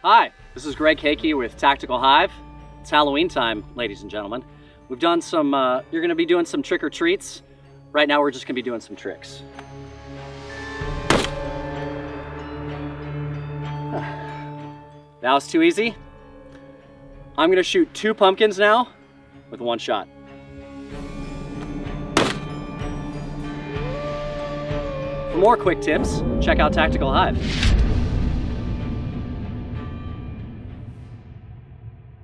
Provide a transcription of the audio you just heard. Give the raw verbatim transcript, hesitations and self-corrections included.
Hi, this is Greg Hake with Tactical Hyve. It's Halloween time, ladies and gentlemen. We've done some, uh, you're gonna be doing some trick or treats. Right now we're just gonna be doing some tricks. That was too easy. I'm gonna shoot two pumpkins now with one shot. For more quick tips, check out Tactical Hyve.